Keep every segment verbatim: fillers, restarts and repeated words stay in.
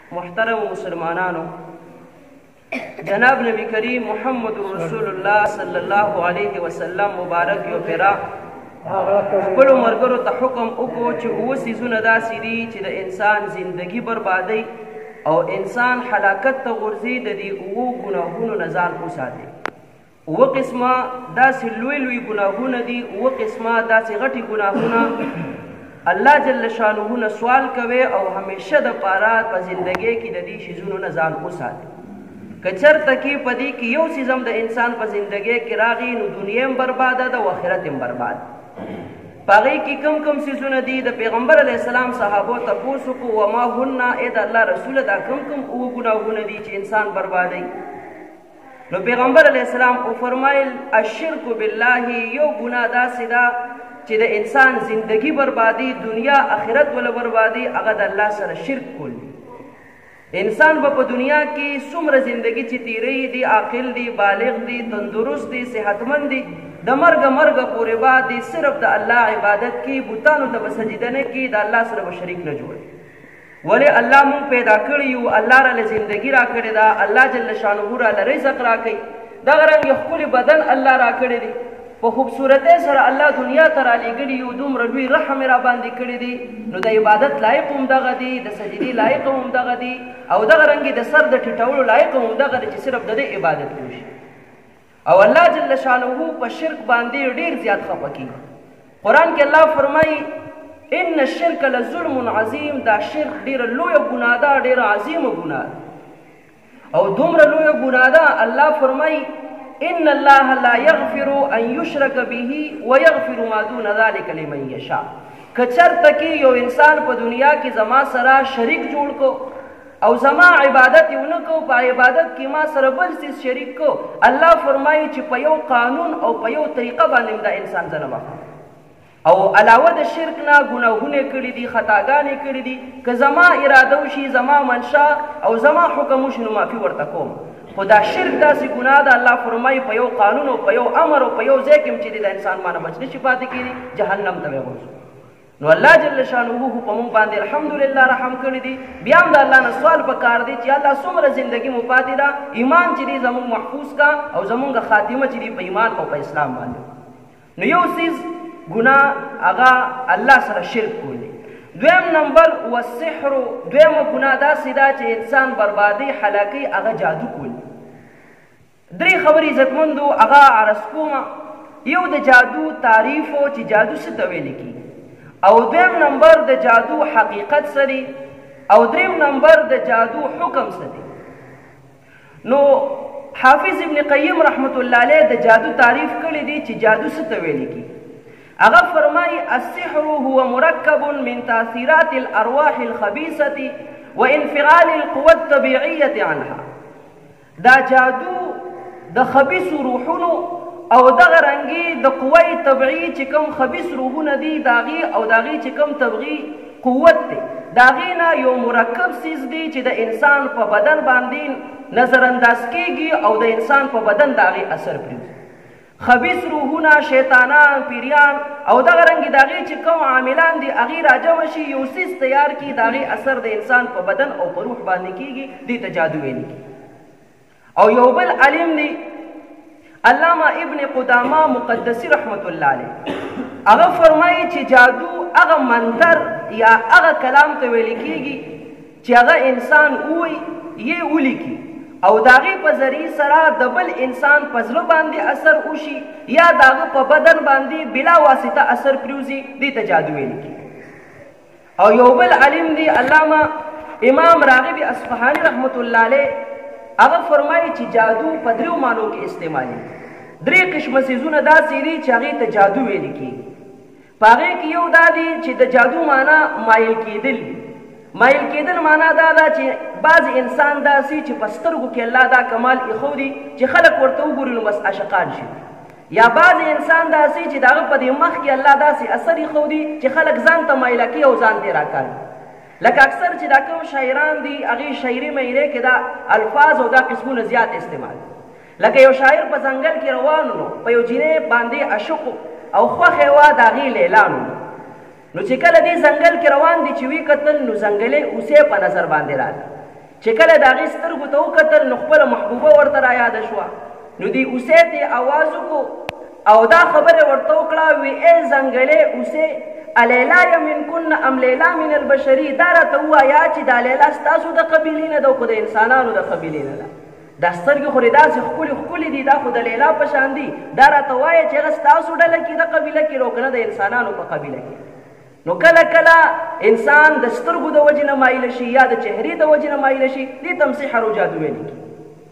محترم مسلمانانو، جناب نبی کریم محمد رسول الله صلی الله علیه وسلم مبارک یو پیرا خپلو ملګرو ته حکم وکړو چې اووه څیزونه داسې دي چې د انسان زندگی بربادوي او انسان هلاکت ته غورځي، د دې اووه ګناهونو نه ځان وساتي. اووه قسمه داسې لوی لوی ګناهونه دي، اووه قسمه داسې غټې ګناهونه الله جل شانه نه سوال کوي او همیشه دپاره په زندګۍ کې د دې شیزونو نه ځان وساتي. که چېرته کې په دې کې یو څیز هم د انسان په زندګۍ کې راغی نو دنیا هم برباده ده او آخرت هم برباد. په هغې کې کم کم څیزونه دي د پیغمبر علیه السلام صحابو تپوس وکړو وما هن ای د الله رسوله دا کم کم اووه ګناهونه دي چې انسان بربادوي. نو پیغمبر علیه السلام وفرمایل الشرک بالله، یو ګناه داسې ده چې د انسان زندگی بربادي، دنیا آخرت ولا بربادي، هغه د الله سره شرک کول دي. انسان به په دنیا کې څومره زندگی چې تیروي دي، عاقل دي، بالغ دي، تندرست دي، صحتمند دي، د مرګه مرګه پورې بعد دي صرف د الله عبادت کې بوتانو ته به سجده نه کوي، د الله سره به شریک نه جوړوي. ولې الله مونږ پیدا کړي یو، الله راله زندگی را کړې ده، الله جل شانه راله رزق را کوي، دغه رنګ یو ښکلی بدن الله را کړی دی، په خوبصورتۍ سره الله دنیا ته رالیږلي یو، دومره لوی رحم یې را باندې کړی دی، نو د عبادت لایق هم دغه دی، د سجدې لایق هم دغه دی، او دغه رنګې د سر د ټیټولو لایق هم دغه دی چې صرف د دې عبادت وشي. او الله جل شانه په شرک باندې ډېر زیات خفه کېږي. قرآن کې الله فرمایي ان الشرک لظلم عظیم، دا شرک ډېره لویه ګناه ده، ډېره عظیمه ګناه ده او دومره لویه ګناه ده. الله فرمایي ان الله لا يغفر ان يشرك به ويغفر ما دون ذلك لمن يشاء. که چېرته کې یو انسان په دنیا کې زما سره شریک جوړ کو او زما عبادت یې ونه کو، په عبادت کې ما سره بل څیز شریک کو، الله فرمایي چې په یو قانون او په یو طریقه باندې دا انسان زه نه بخښم. او علاوه د شرک نه ګناهونه کړي دي، خطاګانې کړي دي، که زما اراده وشي، زما منشا او زما حکم وشي نو معافي ورته کوم. خو دا شرک داسې ګناه ده، الله فرمایي په یو قانون او په یو امر او په یو ځای کې هم چې د انسان مانه بچ نشي پاتې کېدي، جهنم ته به غورځو. نو الله جل شانه په موږ باندې الحمدلله رحم کړی دی. بیا هم د الله نه سوال پکار دی چې الله څومره زندګي مو پاتې ده، ایمان چې دی زموږ محفوظ کا او زموږ خاتمه چې دی په ایمان او په اسلام باندې. نو یو څیز ګناه هغه الله سره شرک کول دی. دویم نمبر والسحر، دویمه ګناه داسې ده چې انسان بربادي هلاکي، هغه جادو کول. درې خبرې عزتمندو هغه عرض کومه. یو د جادو تعریف و چې جادو څه ته ویل کېږي، او دویم نمبر د جادو حقیقت څه دی، او دریم نمبر د جادو حکم څه دی. نو حافظ ابن قیم رحمت الله علیه د جادو تعریف کړی دی چې جادو څه ته ویل کېږي. هغه فرمایي السحر هو مرکب من تاثیرات الارواح الخبیثة وانفعال القوى الطبیعیة عنها. دا جادو د خبیث روحونو او دغه رنګې د قوی طبیعي چې کوم خبیث روحونه دي د هغې او د هغې چې کوم طبیعي قوت دی د هغې نه یو مرکب څیز دی چې د انسان په بدن باندې نظرانداز کېږي او د انسان په بدن د هغې اثر پرېږدي. خبیث روحونه، شیطانان، پیریان او دغه رنګې د هغې چې کوم عاملان دي هغې راجمع شي، یو څیز تیار کړي، د هغې اثر د انسان په بدن او په روح باندې کېږي، دې ته جادو ویل کېږي. او یو بل علم دی علامه ابن قدامه مقدسی رحمت الله علیه، هغه فرمایي چې جادو هغه منتر یا هغه کلام ته ویل کېږي چې هغه انسان ووایي یې ولیکي او د هغې په ذریعې سره د بل انسان په زړه باندې اثر وشي یا د هغه په بدن باندې بلا واسطه اثر پرېوځي، دې ته جادو ویل کېږي. او یو بل علم دی علامه امام راغب اصفهاني رحمت الله علیه، هغه فرمایي چې جادو په دریو معنو کې استعمالي. درې قسمه څیزونه داسې دي چې هغې ته جادو ویل کېږي. په هغې کې یو دا دی چې د جادو معنا مایل کېدل. مایل کېدل معنا دا ده چې بعض انسان داسې چې په سترګو کې الله دا کمال ایښودي چې خلک ورته وګوري نو بس عاشقان شي، یا بعض انسان داسې چې د هغه په دې مخ کې الله داسې اثر ایښودي چې خلک ځان ته مایله کوي او ځان ته راکاږي. لکه اکثر چې دا کوم شاعران دي هغې شاعري میرې کې دا الفاظ او دا قسمونه زیات استعمال. لکه یو شاعر په ځنګل کې روان و، په یو جینۍ باندې عشق او خوښې وه د هغې لیلان و. نو چې کله دې ځنګل کې روان دي چې وی کتل نو ځنګلې اوسې په نظر باندې راغله. چې کله د هغې سترګو ته وکتل نو خپله محبوبه ورته رایاده شوه نو دې اوسۍ ته یې اواز وکړو او دا خبره ورته وکړه وی ای ځنګلې اوسې الیلا یم منکن ام لیلا من البشري دا راته ووایه چې دا لیلا ستاسو د قبیلې نه ده خو د انسانانو د قبیلې نه ده دا سترګې خو دې داسې ښکلې ښکلې دي دا خو د لیلا په شان دي دا راته وایه چې هغه ستاسو ډله کې د قبیله کې رو که نه د انسانانو په قبیله کې نو کله کله انسان د سترګو د وجې نه مایله شي یا د چهرې د وجې نه مایله شي دې ته هم سحر او جادو ویلې کېږي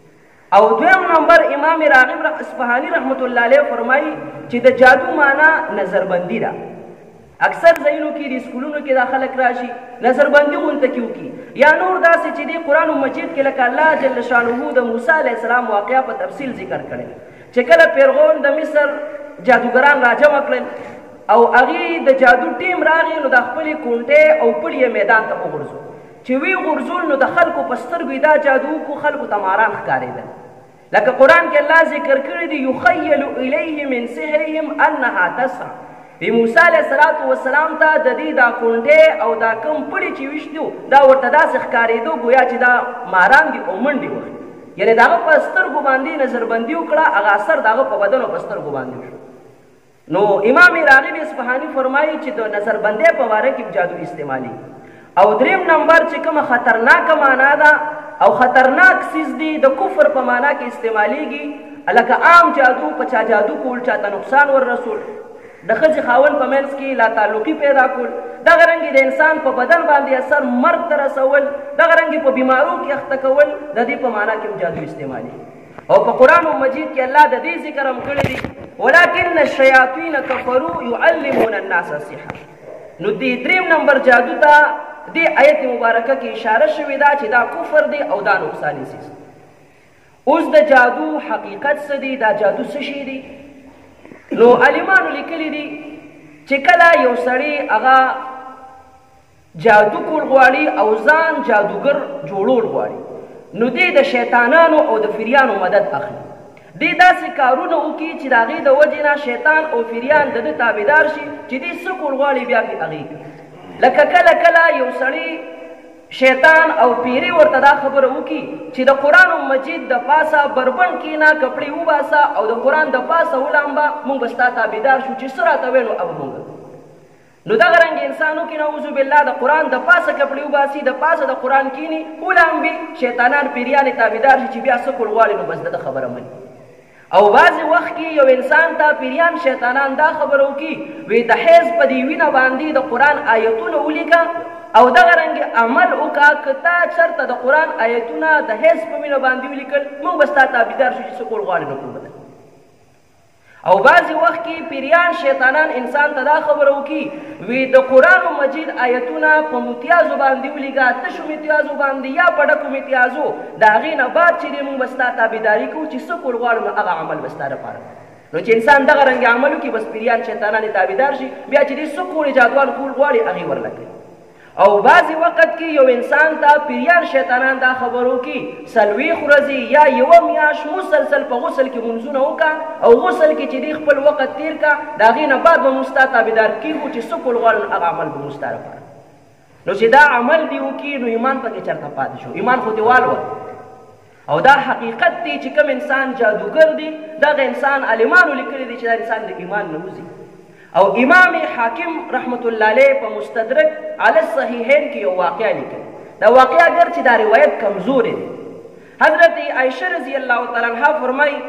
او دویم نمبر امام راغب اصفهاني رحمت الله علیه فرمایي چې د جادو معنا نظربندي ده اکثر ځایونو کې د سکولونو کې دا خلک راشي نظربندي غونته کې وکړي یا نور داسې چې دی قرآن مجید کې لکه الله جل شانه د موسی علیه السلام واقعه په تفصیل ذکر کړی چې کله فرعون د مصر جادوګران راجمع کړل او هغې د جادو ټیم راغی نو د خپلې کونټې او پړې یې میدان ته وغورځو چې وی غورځول نو د خلکو په سترګو دا جادو کو خلکو ته ماران ښکارېدل لکه قرآن کې الله ذکر کړی دی یخیل الیه من سحرهم انها تسعى وی موسی علیه السلام ته د دې دا کونډې او دا کم پړې چې ویشتو دا ورته داسې ښکارېدو ګویا چې دا ماران دي او منډې وهي یعنې د هغه په سترګو باندې نظربندي وکړه هغه اثر د هغه په بدن او په سترګو باندې وشو نو امام راغب اصفهاني فرمایي چې د نظربندۍ په باره کې جادو استعمالي او دریم نمبر چې کومه خطرناکه معنا ده او خطرناک څیز دی د کفر په معنا کې استعمالیږي لکه عام جادو په چا جادو کول چاته نقصان ور رسول د ښځې خاوند په منځ کې لا تعلقي پیدا کول دغه رنګې د انسان په بدن باندې اثر مرګ ته رسول دغه رنګې په بیمارو کې اخته کول د دې په معنا کې جادو استعمالي او په قرآن مجید کې الله د دې ذکر هم کړی دی ولکن الشیاطین کفروا یعلمون الناس السحر نو دې دریم نمبر جادو ته دې آیت مبارکه کې اشاره شوې ده چې دا کفر دی او دا نقصاني څیز اوس د جادو حقیقت څه دی دا جادو څه شی دی نو عالمانو لیکلي دي چې کله یو سړی هغه جادو کول غواړي او ځان جادوګر جوړول غواړي نو دی د شیطانانو او د فریانو مدد اخلي دی داسې کارونه وکړي چې د هغې د وجې نه شیطان او فریان د ده تابعدار شي چې دی څه کول غواړي بیا پرې هغې کوي لکه کله کله یو سړی شیطان او پیری ورته دا خبره وکړي چې د قرآن مجید د پاسه بربند کښېنه کپړې وباسه او د قرآن د پاسه ولامبه موږ به ستا تابعدار شو چې څه راته ویل نو او موږ نو دغه رنګ انسان وکړي نعوذ بالله د قرآن د پاسه کپړې وباسي د پاسه د قرآن کښېني ولامبي شیطانان پیریان تابعدار شي چې بیا څه کول غواړي نو بس د ده خبره مني او بعضې وخت کې یو انسان ته پیریان شیطانان دا خبره وکړي وی د حیض په دې وینه باندې د قرآن آیتونه ولیکه او دغه رنګ عمل وکړه که تا چېرته د قرآن آیتونه د حیض په وینه باندې ولیکل موږ به ستا تابعدار شو چې څه کول غواړې نو کوو به او بعضې وخت کې پیریان شیطانان انسان ته دا خبره وکړي وی د قرآن مجید آیتونه په متیازو باندې ولیکه تشو متیازو باندې یا په ډکو متیازو د هغې نه بعد چې دی موږ به ستا تابعداري کوو چې څه کول غواړو نو هغه عمل به ستا دپاره نو چې انسان دغه رنګ عمل وکړي بس پیریان شیطانان یې تابعدار شي بیا چې دی څه کول جادوان کول غواړي هغې ورله کوي او بعضې وخت کې یو انسان ته پیریان شیطانان دا خبرو کې څلوېښت ورځې یا یوه میاشت مسلسل په غسل کې منځونه وکړه او غسل کې چې دی خپل وخت تېر کړه د هغې نه بعد به موږ ستا تابعدار کېږو چې څه کول غواړو نو هغه عمل به موږ ستا لپاره نو چې دا عمل دې وکړي نو ایمان پکې چېرته پاتې شو ایمان خو دې والوت او دا حقیقت دی چې کوم انسان جادوګر دی دغه انسان عالمانو لیکلي دی چې دا انسان د ایمان نه وځي او امام حاکم رحمت الله علیه په مستدرک علی الصحیحین کې یو واقعه لیکل دا واقعه اگر چې دا روایت کمزورې دی حضرت عایشه رضی الله تعالی عنها فرمایي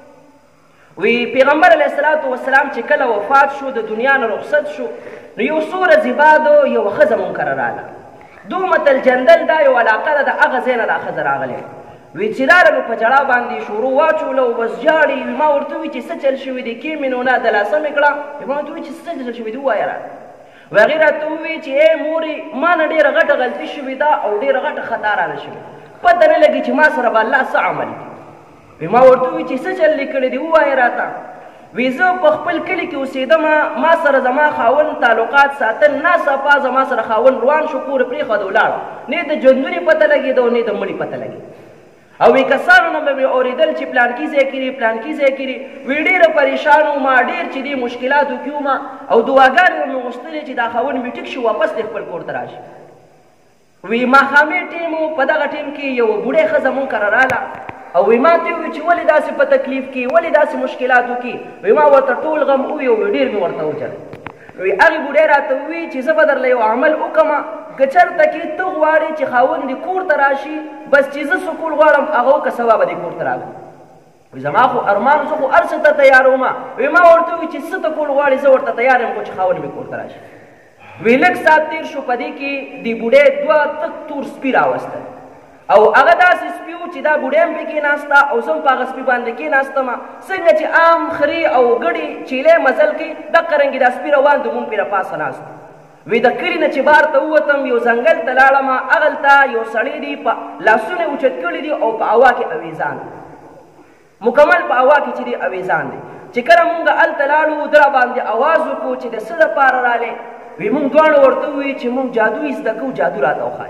وی پیغمبر علیه الصلاة والسلام چې کله وفات شو د دنیا نه رخصت شو نو یو څو ورځې بعد یوه ښځه منکره راغله دومت الجندل دا یو علاقه ده د هغه ځای نه دا ښځه راغلی وی چې راغله نو په ژړا باندې شروع واچوله او بس ژاړي ما ورته وویل چې څه چل شوي دی کې مې نو نه د لاسه مې کړه ما ورته وویل چې څه چل شوي دی ووایه راته و هغې راته وویل چې ای مورې ما نه ډېره غټه غلطي شوې ده او ډېره غټه خطا رانه شوې پته نه لګي چې ما سره به الله څه عمل کوي وی ما ورته وویل چې څه چل دې کړی دی ووایه راته وی زه په خپل کلي کې اوسېدم ما سره زما خاوند تعلقات ساتل ناڅاپه زما سره خاوند روان شو کور پرېښود ولاړ نه د ژوندونې پته لګېده او نه د مړي پته لګېده او وی کسانو نه به مې اورېدل چې پلانکي ځای کړي پلانکي ځای کړي وی ډېره پریشان وم ډېر چې دې مشکلاتو کې وم او دعاګانې مې غوښتلې چې دا خاوند مې ټیک شي واپس دې خپل کور ته راشي وی ماښامي ټیم و، په دغه ټیم کې یوه بوډۍ ښځه مونږ کره راله او وی ما ته وویل چې ولې داسې په تکلیف کې، ولې داسې مشکلاتو کې؟ وی ما ورته ټول غم ووی او ډېر مې ورته وجړل. وی هغې بوډۍ راته وویل چې زه به درله یو عمل وکړم، که چېرته کې ته غواړې چې خاوند دې کور ته راشي، بس چې زه سکول غواړم هغه وکړه، سبا به دې کور ته راغلم. وی زما خو ارمان، زه خو هر څه ته تیار وم. وی ما ورته وویل چې څه ته کول غواړې، زه ورته تیار یم، خو چې خاوند مې کور ته راشي. وی لږ ساعت تېر شو، په دې کې دې بوډۍ دوه تک تور سپي راوستل او هغه داسې سپي و چې دا بوډۍ هم پې کېناسته او زه هم په هغه سپي باندې کېناستم. څنګه چې عام خري او ګډې چیلې مزل کوي دقه رنګې دا سپي روان د مونږ پې راپاسه ناست. وی د کلي نه چې بار ته ووتم، یو ځنګل ته لاړم، هغلته یو سړی دی په لاسونه یې اوچت کړي دي او په هوا کې اویزان دی، مکمل په هوا کې چې دی اویزان دی. چې کله مونږ هلته لاړو ده راباندې اواز وکړو چې د څه دپاره رالې؟ وی مونږ دواړو ورته وویل چې مونږ جادو یې زده کوو، جادو راته وښایه.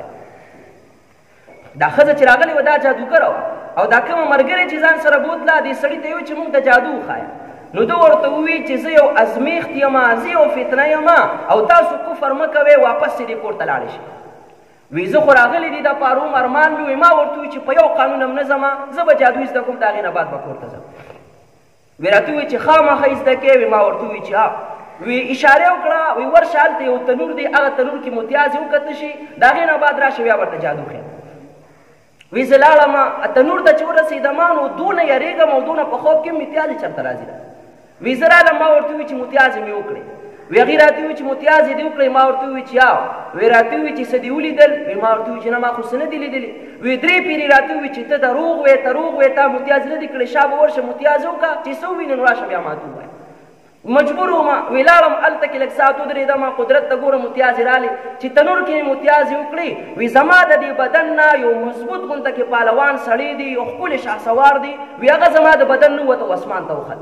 دا ښځه چې راغلې وه دا جادوګره وه او دا کومه ملګرې چې ځان سره بوتله دې سړي ته یې وویل چې مونږ ته جادو وښایه. نو ده ورته وویل چې زه یو ازمیښت یم، زه یو فتنه یم او تاسو کفر مه کوئ، واپس چې دې کور ته لاړې شي. وی زه خو راغلی دي دا په هر عمر ارمان مې وي. ما ورته وویل چې په یو قانون هم نه ځمه، زه به جادو زده کوم، د هغې نه بعد به کور ته ځم. وی راته وویل چې خامخا یې زده کوې؟ وی ما ورته وویل چې ها. وی اشاره وکړه، وی ورشه هلته یو تنور دی، هغه تنور کې متیازې وکته شي، د هغې نه بعد راشه بیا ورته جادو ښیم. وی زه لاړم تنور ته چې ورسېدم نو دونه یېرېږم او دونه په خوب کې مې متیازې چېرته راځي. وی زه رالم، ما ورته وویل چې متیازې مې وکړې. وی هغې راته وویل چې متیازې دې وکړې؟ ما ورته وویل چې یا. وی راته وویل چې څه دې ولیدل؟ وی ما ورته وویل چې نه ما خو څه نه دي لیدلي. وی درې پیرې راته وویل چې ته دروغ وې، ته روغ وې، تا متیازې نه دي کړې، شا به ورشه متیازې وکړه، چې څه ووینې نو راشه بیا ماته ووایه. مجبور وم، وی لاړم هلته کې لږ ساعت ودرېدم، قدرت ته ګورم متیازې رالې چې تنور کې مې متیازې وکړې. وی زما د دې بدن نه یو مضبوط غونته کې پهلوان سړی دی، یو ښکلی شهسوار دی، وی هغه زما د بدن نه ووته او اسمان ته وخته.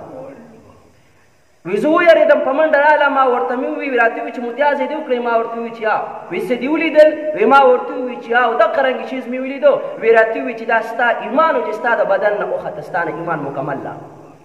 وی زه ویرېدم، په منډه رالم، ما ورته مې وویل، راته وویل چې متیازې دې وکړې؟ ما ورته وویل چې یا. وی څه دې ولیدل؟ وی ما ورته وویل چې یا او دقه رنګې چیز مې ولیدو. وی راته وویل چې دا ستا ایمان و چې ستا د بدن نه وخته، ستا نه ایمان مکمل لا.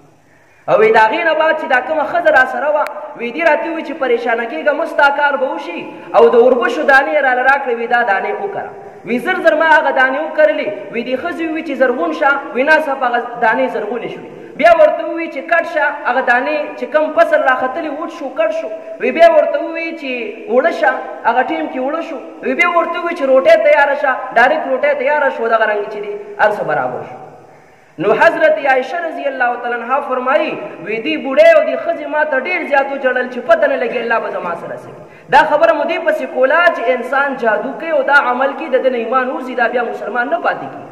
او وی د هغې نه بعد چې دا کومه ښځه را سره وه، وی دې راته وویل چې پریشانه کېږه مه، ستا کار به وشي او د وربشو دانې یې راله راکړې، وی دا دانې وکره. وی زر زر ما هغه دانې وکرلې. وی دې ښځې وویل چې زرغون شه، وی ناڅاپه هغه دانې زرغونې شوې. بیا ورته وویل چې کټ شه، هغه دانې چې کوم فصل راختلي وټ شو، کټ شو. وی بیا ورته وویل چې اوړه شه، هغه ټیم کې اوړه شو. وی بیا ورته وویل چې روټۍ تیاره شه، ډایرکټ روټۍ تیاره شو، دغه رنګې چې دی هر څه برابر شو. نو حضرت عایشه رضی الله تعالی عنها فرمایي، وی دې بوډۍ او دې ښځې ما ته ډېر زیات وجړل چې پته نه لګي الله به زما سره څه کوي. دا خبره مو دې پسې کوله چې انسان جادو کوي او دا عمل کوي، د ده نه ایمان وځي، دا بیا مسلمان نه پاتې کېږي.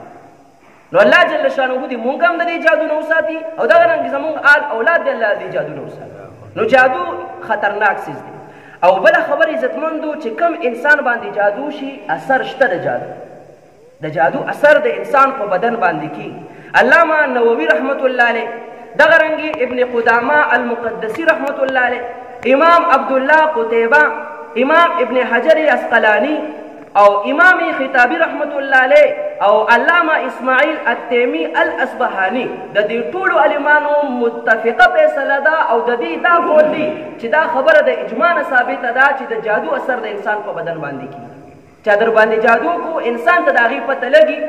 نو الله جل شانه دې مونږ هم د دې جادو نه وساتي او دغه رنګې زمونږ آل اولاد دې الله دې جادو نه وساتي. نو جادو خطرناک څیز دی. او بله خبره عزتمندو چې کوم انسان باندې جادو شي، اثر شته د جادو. د جادو اثر د انسان په بدن باندې کېږي. علامه نووي رحمت الله علیه، دغه رنګې ابن قدامه المقدسي رحمت الله علیه، امام عبدالله قتیبه، امام ابن حجر اسقلانی او امام خطابی رحمت الله علیه او علامه اسماعیل التیمی الاصبهانی د دې ټولو عالمانو متفقه فیصله ده او د دې دا قول دی چې دا خبره د اجماع نه ثابته ده چې د جادو اثر د انسان په بدن باندې کېږي. چا در باندې جادو کو انسان ته د هغې پته لګي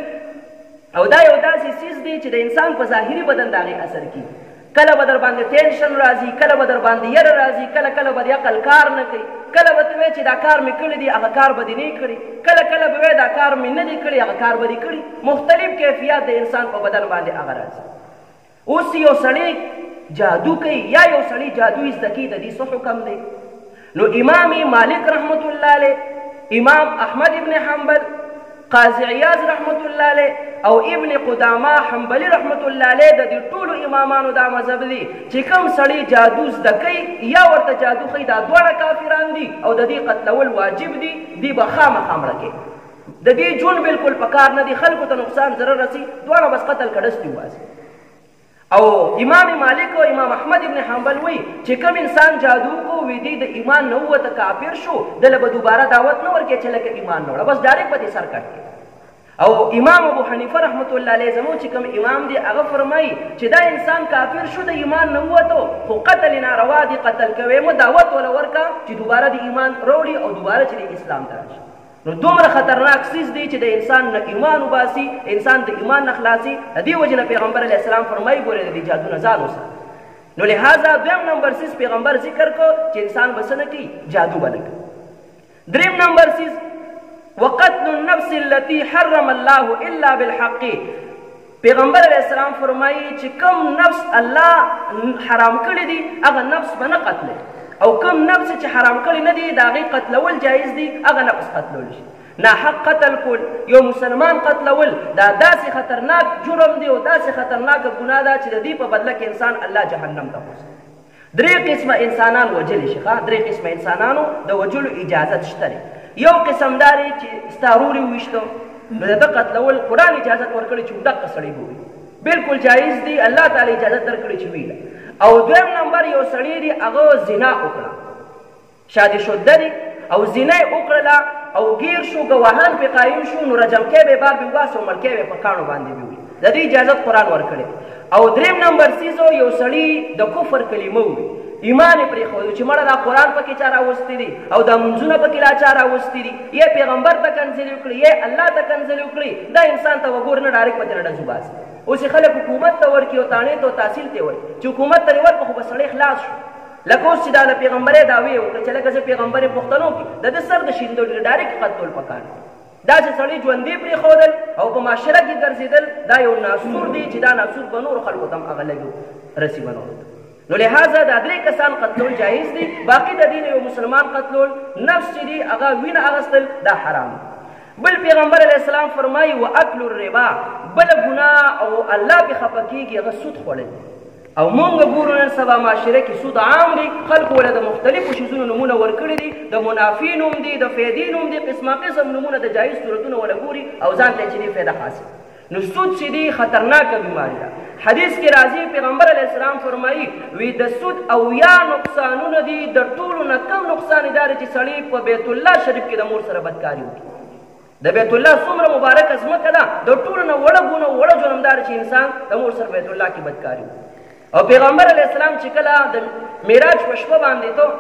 او دا یو داسې څیز دی چې د انسان په ظاهري بدن د هغې اثر کېږي. کله به در باندې ټینشن راځي، کله به در باندې یره راځي، کله کله به د عقل کار نه کوي، کله به ته وایې چې دا کار مې کړی دی هغه کار به دې نه کړي، کله کله به وایې دا کار مې نه دی کړی هغه کار به دې کړي. مختلف کیفیات د انسان په بدن باندې هغه راځي. اوس یو سړی جادو کوي یا یو سړی جادو زده کوي، د دې څه حکم دی؟ نو امام مالک رحمت الله علیه، امام احمد ابن حنبل، قاضي عیاض رحمت الله علیه او ابن قدامه حنبلی رحمت الله علیه د دې ټولو امامانو دا مذهب دی چې کوم سړی جادو زده کوي یا ورته جادو ښیي دا دواړه کافران دي او د دې قتلول واجب دي، دی به خامخا مړه کوي. د دې ژوند بالکل پکار نه دی، خلکو ته نقصان ضرر رسي، دواړه بس قتل کړستی وباسي. او امام مالک او امام احمد ابن حنبل وی چې کوم انسان جادو کو وی دی د ایمان نه وته کافر شو، دله به دوباره دعوت نه ورکړي چې لکه ایمان نه وړه، بس ډایرکټ به دې سر کټ کړي. او امام ابو حنیفه رحمت الله علیه زموږ چې کوم امام دی هغه فرمایي چې دا انسان کافر شو د ایمان نه ووتو خو قتل ناروا دی، قتل کوي مو دعوت ولا ورکا چې دوباره د ایمان وروړي او دوباره چې د اسلام ته راشي. نو دومره خطرناک څیز دی چې د انسان نه ایمان وباسي، انسان د ایمان نه خلاصي. د دې وجې نه پیغمبر علیه السلام فرمایي ګورې د دې جادو نه ځان وساته. نو لہذا دویم نمبر سیز پیغمبر ذکر کو چې انسان به څه نه کوي، جادو به نه کوي. دریم نمبر سیز وقتل النفس التي حرم الله الا بالحق. پیغمبر علیہ السلام فرمایي چې کوم نفس الله حرام کړی دی هغه نفس به نه قتلی، او کوم نفس چې حرام کړی نه دی د هغې قتلول جایز دی، هغه نفس قتلول شي. ناحق قتل کول، یو مسلمان قتلول، دا داسې خطرناک جرم دی او داسې خطرناکه ګناه ده چې د دې په بدله کې انسان الله جهنم ته بوځي. درې قسمه انسانان وجلی شي، درې قسمه انسانانو د وجلو اجازت شته دی. یو قسم دا دی چې ستا ورور یې وویشته نو د ده قتلول قرآن اجازت ورکړی چې دقه سړی به وي، بلکل جایز دی، الله تعالی اجازت درکړی چې ویله. او دویم نمبر یو سړی دی هغه زنا وکړه، شادي شده دی او زنا یې وکړله او گیر شو، ګواهان پې قایم شو، نو رجمکی به یې بار بې وباسي او مړکی به یې په کاڼو باندې وي. د دې اجازت قرآن ورکړی. او دریم نمبر سیزو یو سړي د کفر کلمه ووي، ایمان یې پرېښودو چې مړه دا قرآن پکې چا راوستی دی او دا منځونه پکې لا چا راوستی دي، یې پیغمبر ته کنځلې وکړي، یې الله ته کنځلې وکړي، دا انسان ته وګور نه ډایرکټ په دې نه ډزو باسي. اوس یې خلک حکومت ته ورکړي او تاڼې ته او تحصیل ته ورکړي چې حکومت ته یې ورکړه خو به سړی خلاص شو. لکه اوس چې دا د پیغمبرۍ دعوې وکړه چې لکه زه پیغمبر یم پښتنو کې د ده سر د شیندلو ډایرکټ قتلول پکار دی. داسې سړي ژوندي پرېښودل او په معاشره کې ګرځېدل دا یو ناسور دی چې دا ناسور به نورو خلکو ته هم هغه لږ رسي به نورو ته. نو لہذا دا درې کسان قتلول جایز دی، باقي د دې نه یو مسلمان قتلول، نفس چې دی هغه وینه اخیستل دا حرام. بل پیغمبر علیه السلام فرمایي واکل الربا، بله ګناه او الله پې خفه کېږي هغه سود خوړل. او مونږ ګورو نن سبا معاشره کې سود عام دی، خلکو له د مختلفو شیزونو نومونه ورکړي دي، د منافي نوم دی، د فیدې نوم دی، قسمه قسم نومونه د جایز صورتونه وله ګوري او ځان ته چې دی فایده حاصل. نو سود چې دی خطرناکه بیماري ده. حدیث کې راځي پیغمبر علیه السلام فرمایي وی د سود اویا نقصانونه دي، د ټولو نه کم نقصان یې دا دی چې سړی په بیت الله شریف کې د مور سره بدکاري وکړي. د بیت الله څومره مبارکه ځمکه ده، د ټولو نه وړه ګونه وړه جرم دا دی چې انسان د مور سره بیت الله کې بدکاري وکړي. او پیغمبر علیه السلام چې کله د معراج په شپه باندې تو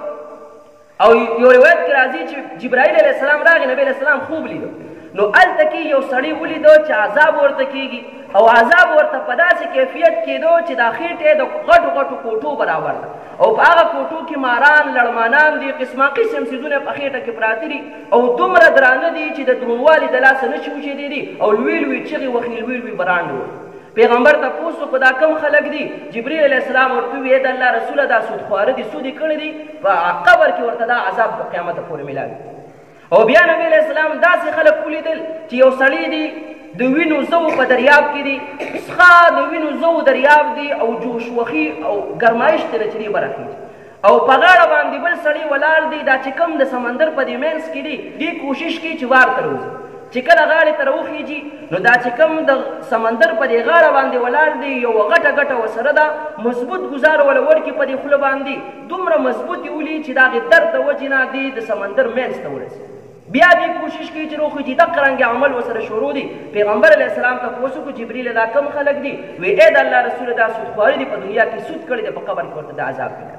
او یو روایت کې راځي چې جبرائیل علیه السلام راغی، نبی علیه السلام خوب لیدو، نو هلته کې یو سړی ولیدو چې عذاب ورته کېږي او عذاب ورته په داسې کیفیت کېدو چې دا خېټې د غټو غټو کوټو برابر ده او په هغه کوټو کې ماران لړمانان دي، قسمه قسم څیزونه په خېټه کې پراته دي او دومره درانه دي چې د دروندوالي د لاسه نه شي وچېدې دي او لوی لوی چغې وخي، لوی لوی براندې وي. پیغمبر تپوس وکړو دا کم خلک دي؟ جبریل علیه السلام ورته وویل د الله رسوله دا سودخواره دي، سود یې کړی دي، په قبر کې ورته دا عذاب د قیامته پورې میلاوي. او بیا نبی علیه السلام داسې خلک ولیدل چې یو سړی دی د وینو زو په دریاب کې دی، څښا د وینو زو دریاب دی او جوش وخي او ګرمایش ترې چې دی برخېږي او په غاړه باندې بل سړی ولاړ دی، دا چې کوم د سمندر په دې منځ کې دی دی کوشش کوي چې وار ته روځي، چې کله غاړې ته راوخېږي نو دا چې کوم د سمندر په دې غاړه باندې ولاړ دی یو غټه ګټه ورسره ده، مضبوط ګزار وله ورکړي په دې خوله باندې، دومره مضبوط یې ولي چې د هغې درد د وجې نه دی د سمندر منځ ته ورسي. بیا دې کوشش کوي چې راوخېږي، دقه رنګې عمل ورسره شروع دی. پیغمبر علیه السلام تپوس وکړو جبریل دا کم خلک دي؟ وی ای د الله رسوله دا سودخواري دي، په دنیا کې سود کړی دی، په قبر کې ورته د عذاب کوي.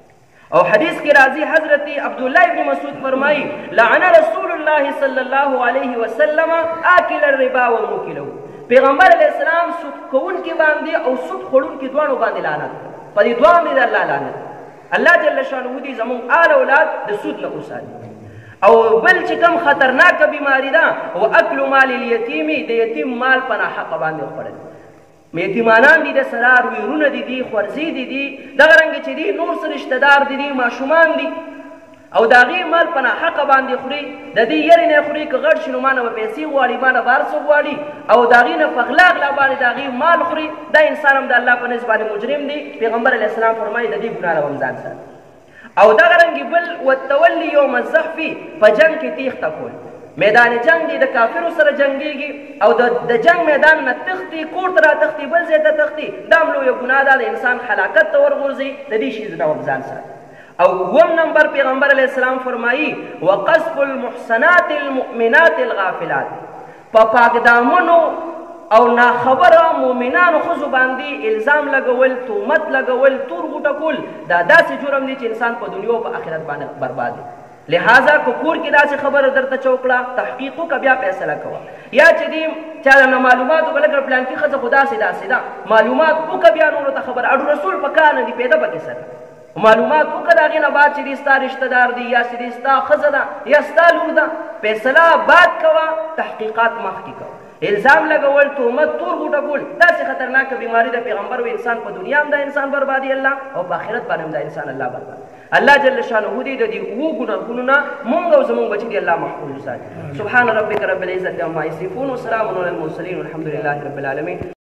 او حدیث کې راځي حضرت عبدالله ابن مسعود فرمایي لعن رسول الله صلی الله علیه وسلم آکل الربا و موکله. پیغمبر علیه السلام سود کوونکي باندې او سود خوړونکي دواړو باندې لعنت، په دې دواړو باندې د الله لعنت. الله جل شانه دې زموږ آل اولاد د سود نه وساتي. او بل چې کوم خطرناکه بیماري ده و اکل مال الیتیم، د یتیم مال په ناحقه باندې خوړل. یتیمانان دي د سرار ویرونه دي دي خورزي دي دي دغه رنګې چې دي نور څه رشته دار دي دي ماشومان دي او د هغې مال په ناحقه باندې خوري، د دې یرې نه خوري که غټ شي نو ما نه به پیسې غواړي، ما نه به هر څه غواړي او د هغې نه په غلا غلا باندې د هغې مال خوري، دا انسان هم د الله په نزد باندې مجرم دی. پیغمبر علیه السلام فرمایي د دې ګناه نه به هم ځان ساتي. او دغه رنګې بل والتولي یوم الزحف، په جنګ کې تیښته کول، میدان جنگ دی د کافرو سره جنګیږي او د جنگ میدان نه تختی، کور ته را تختی، بل ځای ته تختی، دا هم لویه ګناه ده، د انسان هلاکت ته ورغورځي. د دې شي نه هم ځان ساتي. او اووم نمبر پیغمبر علیه السلام فرمایي وقذف المحصنات المؤمنات الغافلات، په پاکدامنو او ناخبره مؤمنانو ښځو باندې الزام لګول، تهمت لګول، تور غوټه کول، دا داسې جرم دی چې انسان په دنیا او په آخرت باندې برباد دی. لہذا کو کور کې داسې خبره درته چوکړه تحقیق وکړه بیا فیصله کوه یا چې دې چا نه معلومات وکړه لکه پلان کې ښځه خو داسې داسې ده معلومات وکړه بیا نورو ته خبره اډو رسول په کار نه دي پیدا پکې سره معلومات وکړه د هغې نه بعد چې دې ستا رشته دار دي یا چې دې ستا ښځه ده یا ستا لور ده فیصله بعد کوه تحقیقات مخکې کوه الزام لګول تهمت تور غوټه کول داسې خطرناکه بیماري د پیغمبر و انسان په دنیا هم دا انسان بربادي الله او په آخرت باندې هم دا انسان الله برباد الله جل شانه دې د دې اوو ګناهونو نه مونږ او زمونږ بچي دې الله محفوظ وساتي سبحان ربک رب العزة عما یصفون وسلام علی المرسلین والحمد لله رب العالمین